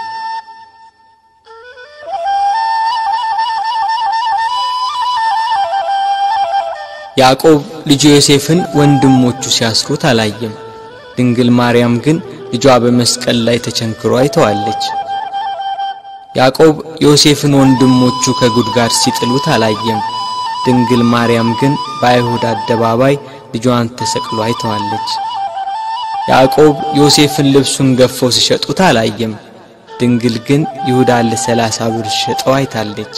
ያዕቆብ ልጁ ዮሴፍን ወንድሞቹ ሲያስሩት አላየም። ድንግል ማርያም ግን ልጇ በመስቀል ላይ ተቸንክሮ አይተዋለች። ያዕቆብ ዮሴፍን ወንድሞቹ ከጉድጓድ ሲጥሉት አላየም። ድንግል ማርያም ግን በአይሁድ አደባባይ ልጇን ተሰቅሎ አይተዋለች። ያዕቆብ ዮሴፍን ልብሱን ገፈው ሲሸጡት አላየም። ድንግል ግን ይሁዳ ለ30 ብር ሸጠው አይታለች።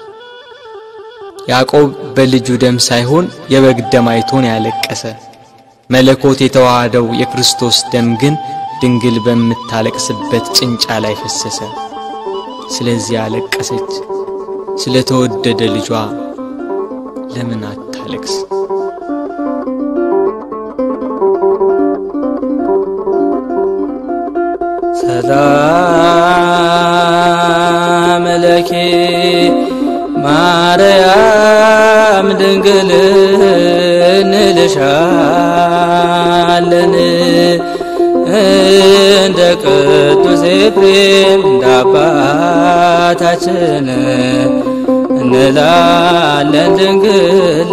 ያዕቆብ በልጁ ደም ሳይሆን የበግ ደም አይቶን ያለቀሰ። መለኮት የተዋሃደው የክርስቶስ ደም ግን ድንግል በምታለቅስበት ጭንጫ ላይ ፈሰሰ። ስለዚህ ያለቀሰች። ስለተወደደ ልጇ ለምን አታለቅስ? ሰላም ለኪ ማርያም ድንግል እንልሻለን እንደ ቅዱስ ኤፍሬም እንደ አባታችን እንላለን ድንግል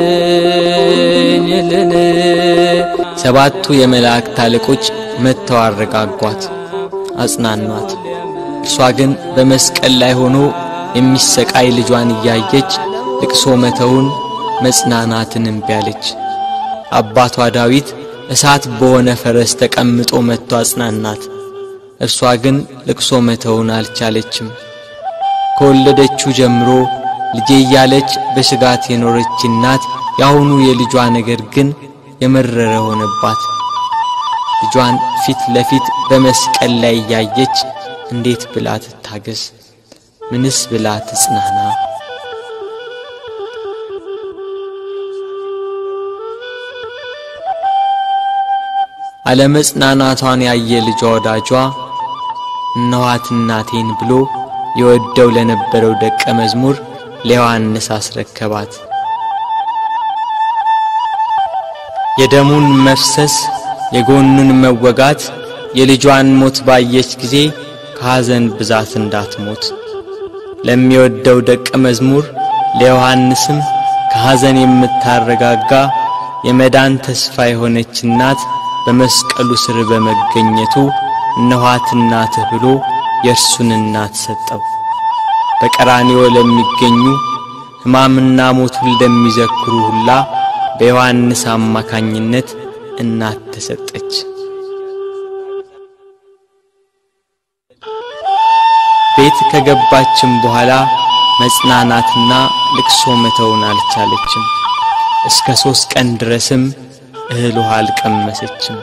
ለምኝልን። ሰባቱ የመላእክት አለቆች መጥተው አረጋጓት፣ አጽናኗት። እርሷ ግን በመስቀል ላይ ሆኖ የሚሰቃይ ልጇን እያየች ልቅሶ መተውን መጽናናትን እምቢ አለች። አባቷ ዳዊት እሳት በሆነ ፈረስ ተቀምጦ መጥቶ አጽናናት። እርሷ ግን ልቅሶ መተውን አልቻለችም። ከወለደችው ጀምሮ ልጄ እያለች በስጋት የኖረች እናት ያሁኑ የልጇ ነገር ግን የመረረ ሆነባት። ልጇን ፊት ለፊት በመስቀል ላይ እያየች እንዴት ብላ ትታገስ? ምንስ ብላ ትጽናና? አለመጽናናቷን ያየ ልጇ ወዳጇ እነኋት እናቴን ብሎ የወደው ለነበረው ደቀ መዝሙር ለዮሐንስ አስረከባት። የደሙን መፍሰስ የጎኑን መወጋት የልጇን ሞት ባየች ጊዜ ከሐዘን ብዛት እንዳትሞት ለሚወደው ደቀ መዝሙር ለዮሐንስም ከሐዘን የምታረጋጋ የመዳን ተስፋ የሆነች እናት በመስቀሉ ስር በመገኘቱ እነኋት እናትህ ብሎ የእርሱን እናት ሰጠው። በቀራንዮ ለሚገኙ ሕማምና ሞቱን ለሚዘክሩ ሁላ በዮሐንስ አማካኝነት እናት ተሰጠች። ቤት ከገባችም በኋላ መጽናናትና ልቅሶ መተውን አልቻለችም። እስከ 3 ቀን ድረስም እህል ውሃ አልቀመሰችም።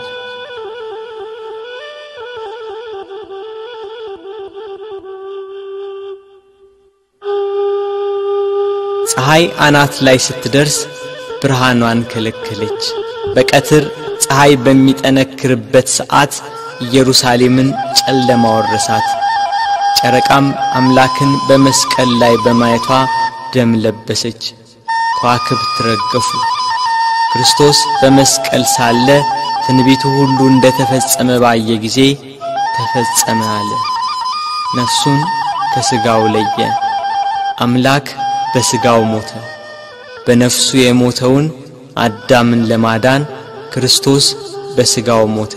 ፀሐይ አናት ላይ ስትደርስ ብርሃኗን ከለከለች። በቀትር ፀሐይ በሚጠነክርበት ሰዓት ኢየሩሳሌምን ጨለማ ወረሳት። ጨረቃም አምላክን በመስቀል ላይ በማየቷ ደም ለበሰች። ከዋክብት ረገፉ። ክርስቶስ በመስቀል ሳለ ትንቢቱ ሁሉ እንደተፈጸመ ባየ ጊዜ ተፈጸመ አለ። ነፍሱን ከሥጋው ለየ። አምላክ በሥጋው ሞተ። በነፍሱ የሞተውን አዳምን ለማዳን ክርስቶስ በሥጋው ሞተ።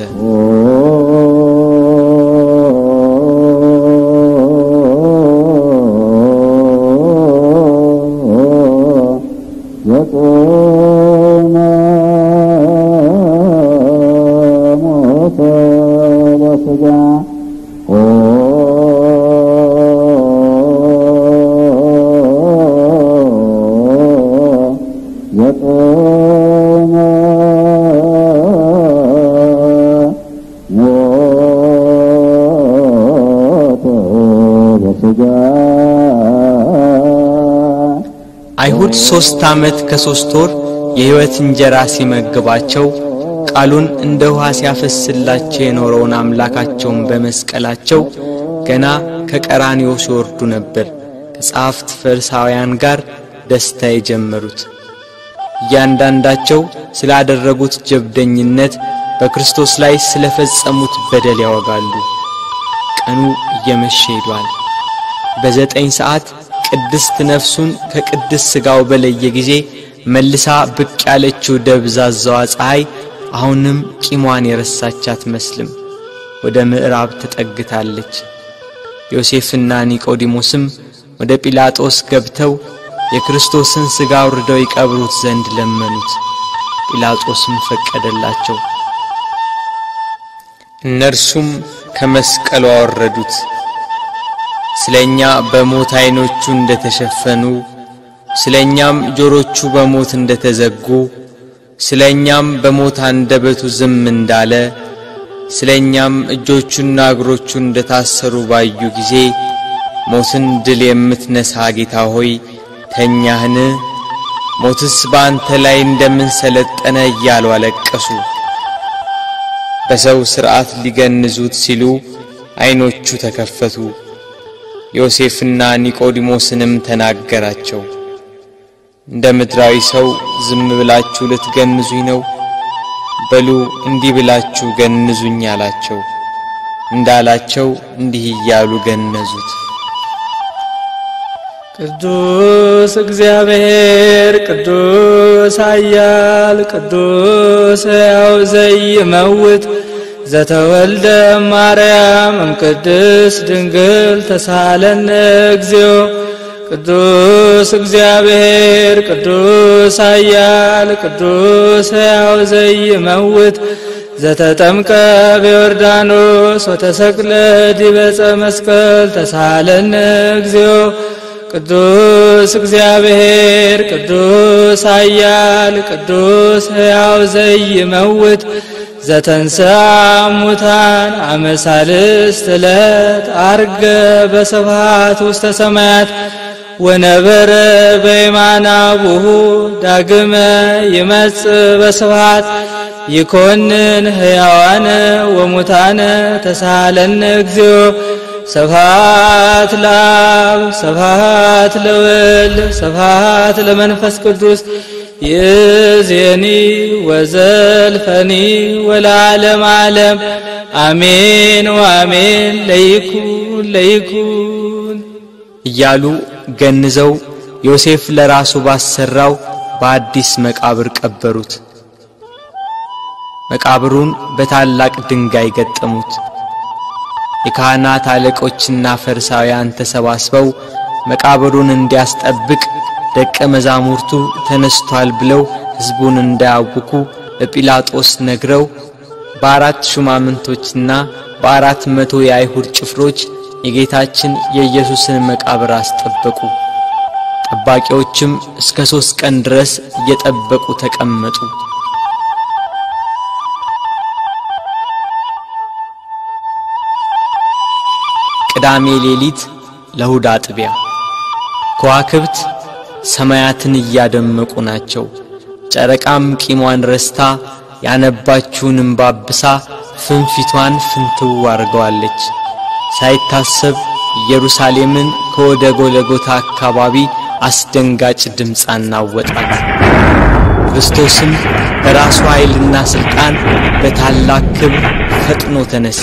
አይሁድ 3 ዓመት ከ3 ወር የሕይወት እንጀራ ሲመግባቸው ቃሉን እንደ ውሃ ሲያፈስላቸው የኖረውን አምላካቸውን በመስቀላቸው ገና ከቀራንዮ ሲወርዱ ነበር ከጻፍት ፈሪሳውያን ጋር ደስታ የጀመሩት። እያንዳንዳቸው ስላደረጉት ጀብደኝነት በክርስቶስ ላይ ስለፈጸሙት በደል ያወጋሉ። ቀኑ እየመሸ ሄዷል። በ9 ሰዓት ቅድስት ነፍሱን ከቅድስት ሥጋው በለየ ጊዜ መልሳ ብቅ ያለችው ደብዛዛዋ ፀሐይ አሁንም ቂሟን የረሳቻት መስልም ወደ ምዕራብ ተጠግታለች። ዮሴፍና ኒቆዲሞስም ወደ ጲላጦስ ገብተው የክርስቶስን ሥጋ አውርደው ይቀብሩት ዘንድ ለመኑት። ጲላጦስም ፈቀደላቸው። እነርሱም ከመስቀሉ አወረዱት። ስለኛ በሞት ዓይኖቹ እንደተሸፈኑ ስለኛም ጆሮቹ በሞት እንደተዘጉ ስለኛም በሞት አንደበቱ ዝም እንዳለ ስለኛም እጆቹና እግሮቹ እንደታሰሩ ባዩ ጊዜ ሞትን ድል የምትነሳ ጌታ ሆይ ተኛህን? ሞትስ በአንተ ላይ እንደምን ሰለጠነ እያሉ አለቀሱ። በሰው ሥርዓት ሊገንዙት ሲሉ ዓይኖቹ ተከፈቱ። ዮሴፍና ኒቆዲሞስንም ተናገራቸው። እንደ ምድራዊ ሰው ዝም ብላችሁ ልትገንዙኝ ነው? በሉ እንዲህ ብላችሁ ገንዙኝ አላቸው። እንዳላቸው እንዲህ እያሉ ገነዙት። ቅዱስ እግዚአብሔር ቅዱስ ኃያል ቅዱስ ሕያው ዘይመውት ዘተወልደ ማርያም እምቅድስት ድንግል ተሳለነ እግዚኦ። ቅዱስ እግዚአብሔር ቅዱስ ኃያል ቅዱስ ሕያው ዘይመውት ዘተጠምቀ በዮርዳኖስ ወተሰቅለ ዲበ ዕፀ መስቀል ተሳለነ እግዚኦ። ቅዱስ እግዚአብሔር ቅዱስ ኃያል ቅዱስ ሕያው ዘይመውት ዘተንሥአ እሙታን አመ ሣልስት ዕለት ዐርገ በስብሐት ውስተ ሰማያት ወነበረ በየማነ አቡሁ ዳግመ ይመጽእ በስብሐት ይኰንን ሕያዋነ ወሙታነ ተሳሃለነ እግዚኦ። ስብሐት ለአብ ስብሐት ለወልድ ስብሐት ለመንፈስ ቅዱስ ይእዜኒ ወዘልፈኒ ወለዓለመ ዓለም አሜን ወአሜን ለይኩን እያሉ ገንዘው ዮሴፍ ለራሱ ባሰራው በአዲስ መቃብር ቀበሩት። መቃብሩን በታላቅ ድንጋይ ገጠሙት። የካህናት አለቆችና ፈሪሳውያን ተሰባስበው መቃብሩን እንዲያስጠብቅ ደቀ መዛሙርቱ ተነስቷል ብለው ሕዝቡን እንዳያውኩ ለጲላጦስ ነግረው በአራት ሹማምንቶችና በ400 የአይሁድ ጭፍሮች የጌታችን የኢየሱስን መቃብር አስጠበቁ። ጠባቂዎችም እስከ 3 ቀን ድረስ እየጠበቁ ተቀመጡ። ቅዳሜ ሌሊት ለእሑድ አጥቢያ ከዋክብት ሰማያትን እያደመቁ ናቸው። ጨረቃም ቂሟን ረስታ ያነባችውን እንባ አብሳ ፍንፊቷን ፍንትው አርገዋለች። ሳይታሰብ ኢየሩሳሌምን ከወደ ጎልጎታ አካባቢ አስደንጋጭ ድምፅ አናወጣት። ክርስቶስም በራሱ ኃይልና ሥልጣን በታላቅ ክብር ፈጥኖ ተነሳ።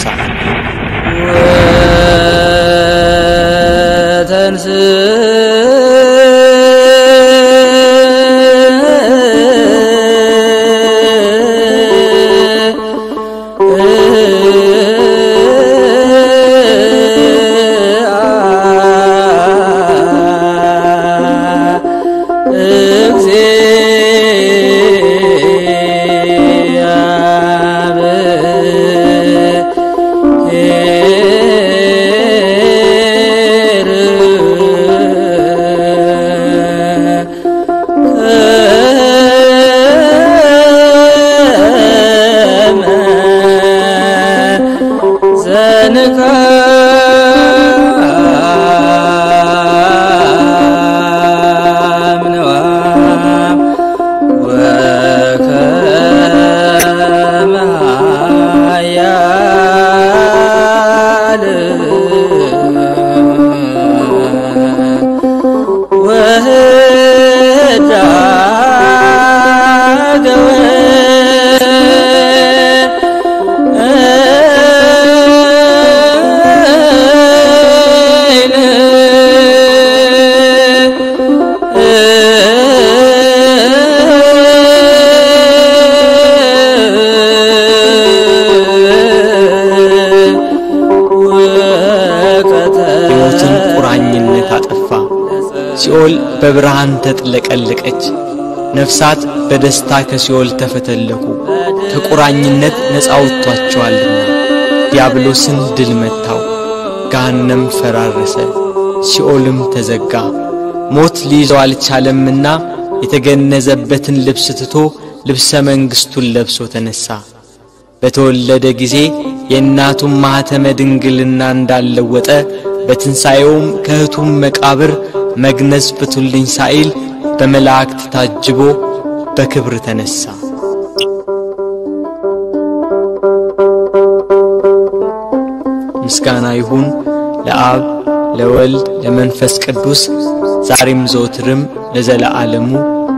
ሲኦል በብርሃን ተጥለቀለቀች። ነፍሳት በደስታ ከሲኦል ተፈተለቁ። ከቁራኝነት ነፃ ወጥቷቸዋልና። ዲያብሎስን ድል መታው። ገሃነም ፈራረሰ፣ ሲኦልም ተዘጋ። ሞት ሊይዘው አልቻለምና የተገነዘበትን ልብስ ትቶ ልብሰ መንግስቱን ለብሶ ተነሳ። በተወለደ ጊዜ የእናቱን ማኅተመ ድንግልና እንዳለወጠ በትንሣኤውም ከእህቱም መቃብር መግነዝ ፍቱልኝ ሳይል በመላእክት ታጅቦ በክብር ተነሳ። ምስጋና ይሁን ለአብ ለወልድ ለመንፈስ ቅዱስ ዛሬም ዘወትርም ለዘለዓለሙ